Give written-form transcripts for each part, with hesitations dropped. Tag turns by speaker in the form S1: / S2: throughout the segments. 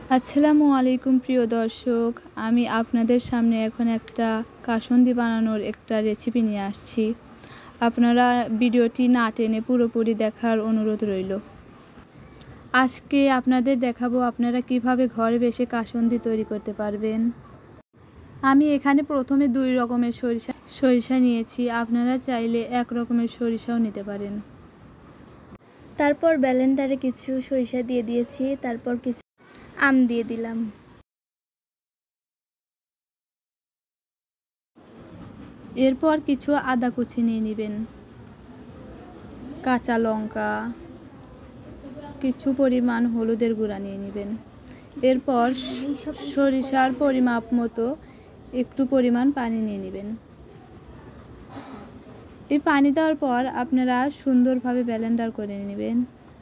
S1: আসসালামু আলাইকুম প্রিয় দর্শক, আমি আপনাদের সামনে এখন একটা কাসুন্দি বানানোর একটা রেসিপি নিয়ে আসছি। আপনারা ভিডিওটি না টেনে পুরোপুরি দেখার অনুরোধ রইল। আজকে আপনাদের দেখাবো আপনারা কিভাবে ঘরে বসে কাসুন্দি তৈরি করতে পারবেন। আমি এখানে প্রথমে 2 রকমের সরিষা নিয়েছি, আপনারা চাইলে 1 রকমের সরিষাও নিতে পারেন।
S2: তারপর ব্লেন্ডারে কিছু সরিষা দিয়ে দিয়েছি, তারপর কিছু আম দিয়ে দিলাম।
S1: এরপর কিছু আদা কুচি নিয়ে নেবেন, কাঁচা লঙ্কা, কিছু পরিমাণ হলুদের গুঁড়া নিয়ে নেবেন। এরপর সরিষার পরিমাপ মতো একটু পরিমাণ পানি নিয়ে নেবেন। এই পানি দেওয়ার পর আপনারা সুন্দরভাবে ব্লেন্ডার করে নেবেন।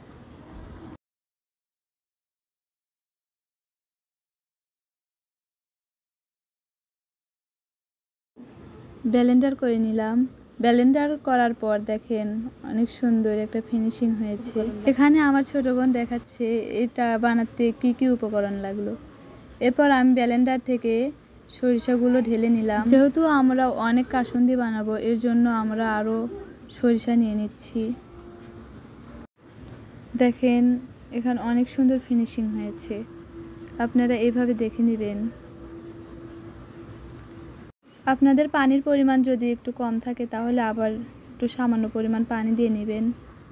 S1: ব্লেন্ডার করে নিলাম। ব্লেন্ডার করার পর দেখেন অনেক সুন্দর একটা ফিনিশিং হয়েছে। এখানে আমার ছোট বোন দেখাচ্ছে এটা বানাতে কি কি উপকরণ লাগলো। এরপর আমি ব্লেন্ডার থেকে সরিষাগুলো ঢেলে নিলাম। যেহেতু আমরা অনেক কাসুন্দি বানাবো, এর জন্য আমরা আরও সরিষা নিয়ে নিচ্ছি। দেখেন এখানে অনেক সুন্দর ফিনিশিং হয়েছে, আপনারা এইভাবে দেখে নেবেন। আপনাদের পানির পরিমাণ যদি একটু কম থাকে তাহলে আবার একটু সামান্য পরিমাণ পানি দিয়ে নেবেন।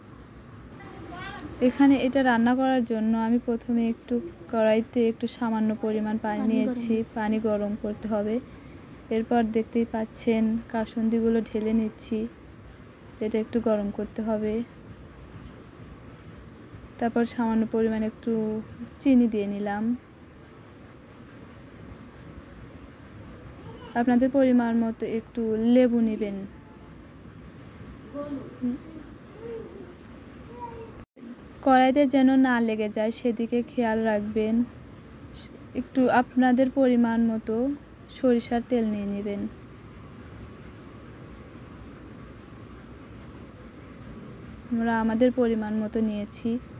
S1: এখানে এটা রান্না করার জন্য আমি প্রথমে একটু কড়াইতে একটু সামান্য পরিমাণ পানি নিয়েছি। পানি গরম করতে হবে। এরপর দেখতেই পাচ্ছেন কাসুন্দিগুলো ঢেলে নিচ্ছি। এটা একটু গরম করতে হবে। তারপর সামান্য পরিমাণ একটু চিনি দিয়ে নিলাম। আপনাদের পরিমাণ মতো একটু লেবু নেবেন। কড়াইতে যেন না লেগে যায় সেদিকে খেয়াল রাখবেন। একটু আপনাদের পরিমাণ মতো সরিষার তেল নিয়ে নেবেন। আমরা আমাদের পরিমাণ মতো নিয়েছি।